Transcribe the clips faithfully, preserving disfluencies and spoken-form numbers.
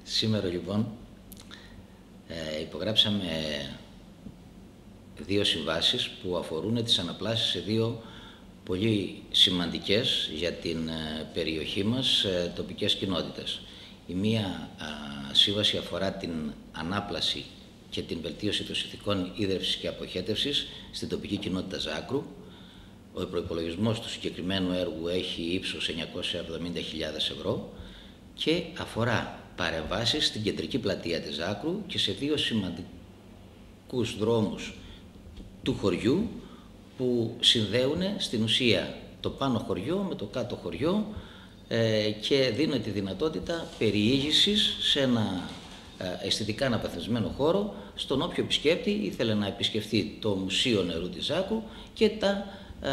Σήμερα λοιπόν ε, υπογράψαμε δύο συμβάσεις που αφορούν τις αναπλάσεις σε δύο πολύ σημαντικές για την ε, περιοχή μας ε, τοπικές κοινότητες. Η μία ε, σύμβαση αφορά την ανάπλαση και την βελτίωση των συνθηκών ίδρευσης και αποχέτευσης στην τοπική κοινότητα Ζάκρου. Ο προϋπολογισμός του συγκεκριμένου έργου έχει ύψος εννιακόσιες εβδομήντα χιλιάδες ευρώ και αφορά παρεμβάσεις στην κεντρική πλατεία της Ζάκρου και σε δύο σημαντικούς δρόμους του χωριού που συνδέουν στην ουσία το πάνω χωριό με το κάτω χωριό ε, και δίνουν τη δυνατότητα περιήγησης σε ένα ε, αισθητικά αναπαθμισμένο χώρο στον όποιο επισκέπτη ήθελε να επισκεφθεί το Μουσείο Νερού της Ζάκρου και τα ε,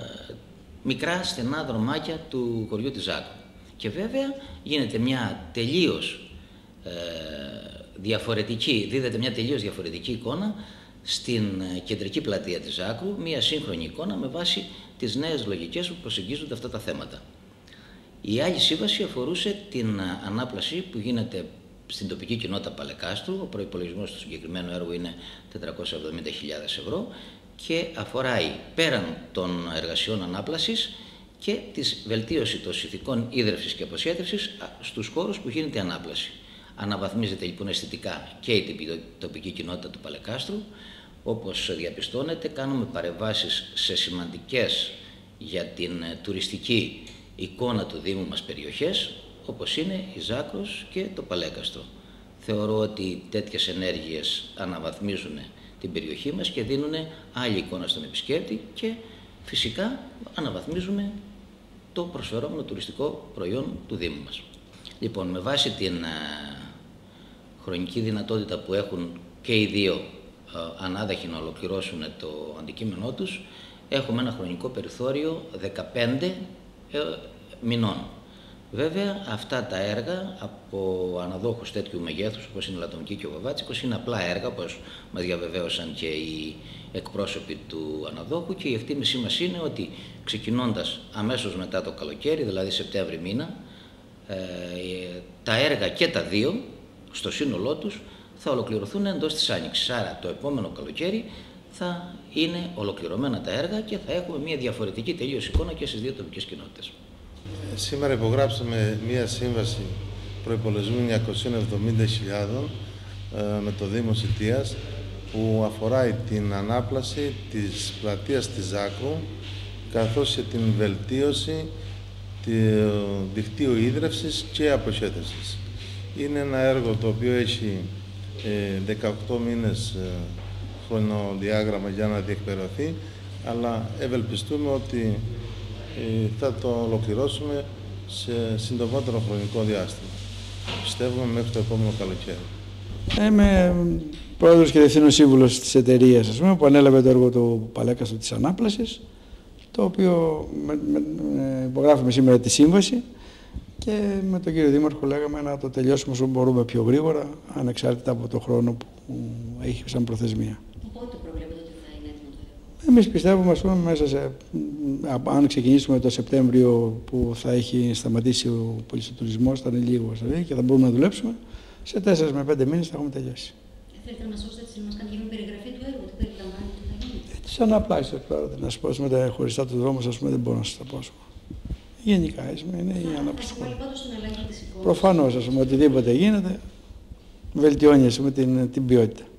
μικρά στενά δρομάκια του χωριού της Ζάκρου. Και βέβαια γίνεται μια τελείως ε, διαφορετική, δίδεται μια τελείως διαφορετική εικόνα στην κεντρική πλατεία της Ζάκρου, μια σύγχρονη εικόνα με βάση τις νέες λογικές που προσεγγίζονται αυτά τα θέματα. Η άλλη σύμβαση αφορούσε την ανάπλαση που γίνεται στην τοπική κοινότητα Παλεκάστρου. Ο προϋπολογισμός του συγκεκριμένου έργου είναι τετρακόσιες εβδομήντα χιλιάδες ευρώ και αφορά πέραν των εργασιών ανάπλασης και τη βελτίωση των συνθηκών ίδρευσης και αποσχέτευσης στους χώρους που γίνεται ανάπλαση. Αναβαθμίζεται λοιπόν αισθητικά και η τοπική κοινότητα του Παλεκάστρου. Όπως διαπιστώνετε, κάνουμε παρεμβάσεις σε σημαντικές για την τουριστική εικόνα του Δήμου μας περιοχές, όπως είναι η Ζάκρος και το Παλέκαστρο. Θεωρώ ότι τέτοιες ενέργειες αναβαθμίζουν την περιοχή μας και δίνουν άλλη εικόνα στον επισκέπτη και φυσικά αναβαθμίζουμε το προσφερόμενο τουριστικό προϊόν του Δήμου μας. Λοιπόν, με βάση την α, χρονική δυνατότητα που έχουν και οι δύο α, ανάδοχοι να ολοκληρώσουν το αντικείμενό τους, έχουμε ένα χρονικό περιθώριο δεκαπέντε ε, μηνών. Βέβαια, αυτά τα έργα από αναδόχους τέτοιου μεγέθους, όπως είναι η Λατομική και ο Βαβάτσικος, είναι απλά έργα, όπως μας διαβεβαίωσαν και οι εκπρόσωποι του αναδόχου, και η εκτίμησή μας είναι ότι ξεκινώντας αμέσως μετά το καλοκαίρι, δηλαδή Σεπτέμβρη μήνα, ε, τα έργα και τα δύο, στο σύνολό τους, θα ολοκληρωθούν εντός της Άνοιξης. Άρα το επόμενο καλοκαίρι θα είναι ολοκληρωμένα τα έργα και θα έχουμε μια διαφορετική τελείως εικόνα και στις δύο τοπικές κοινότητες. Σήμερα υπογράψαμε μία σύμβαση προϋπολογισμού εννιακόσιες εβδομήντα χιλιάδες με το Δήμο Σιτίας, που αφορά την ανάπλαση της πλατείας της Ζάκρου καθώς και την βελτίωση του δικτύου ίδρευσης και αποχέτευσης. Είναι ένα έργο το οποίο έχει δεκαοκτώ μήνες χρονοδιάγραμμα για να διεκπαιρεωθεί, αλλά ευελπιστούμε ότι θα το ολοκληρώσουμε σε συντομότερο χρονικό διάστημα. Πιστεύουμε μέχρι το επόμενο καλοκαίρι. Είμαι πρόεδρος και διευθύνων σύμβουλος της εταιρείας, ας πούμε, που ανέλαβε το έργο του Παλέκαστρου της ανάπλασης, το οποίο με, με, με, υπογράφουμε σήμερα τη σύμβαση και με τον κύριο Δήμαρχο λέγαμε να το τελειώσουμε όσο μπορούμε πιο γρήγορα, ανεξάρτητα από το χρόνο που έχει σαν προθεσμία. Πότε προβλέπετε ότι θα είναι έτοιμο το έργο? Εμείς πιστεύουμε, ας πούμε, μέσα σε, αν ξεκινήσουμε το Σεπτέμβριο που θα έχει σταματήσει ο πολυτουρισμός, θα είναι λίγο δηλαδή, και θα μπορούμε να δουλέψουμε, σε τέσσερις με πέντε μήνες θα έχουμε τελειώσει. Θέλετε να μας σώσετε, να μας κάνετε μια περιγραφή του έργου, τι περιλαμβάνει, τι θα γίνει? Ε, τις αναπλάσεις τώρα, να σου πω, με χωριστά του δρόμου, ας πούμε, δεν μπορώ να σας τα πω. Γενικά, είναι η ανάπλαση. Προφανώς, ας πούμε, οτιδήποτε γίνεται, βελτιώνει, ας πούμε, την, την ποιότητα.